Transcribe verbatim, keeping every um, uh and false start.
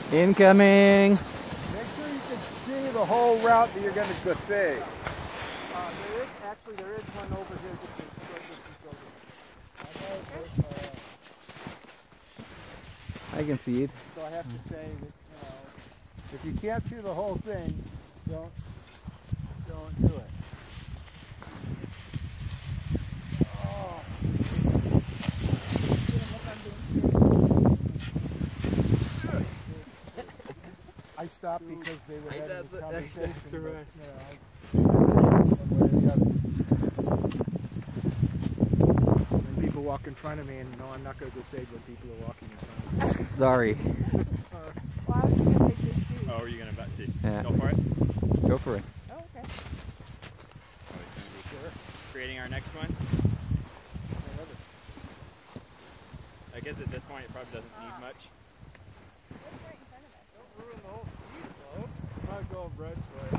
Incoming. Make sure you can see the whole route that you're going to go say. Uh, there is, actually, there is one over here that is short distance over. I can see it. So I have to say that, you know, if you can't see the whole thing, don't, don't do it. Oh. I stopped because they were having this conversation. But, you know, when people walk in front of me, and no, I'm not going to say when people are walking in front of me. Sorry. Well, I was going to take this too. Oh, are you going to back to? Yeah. Go for it. Go for it. Oh, okay. Oh, it's going to be sure. Creating our next one. I guess at this point it probably doesn't need much. What's right in front of us? Don't ruin the whole ski slope. I'm not going Brett's way.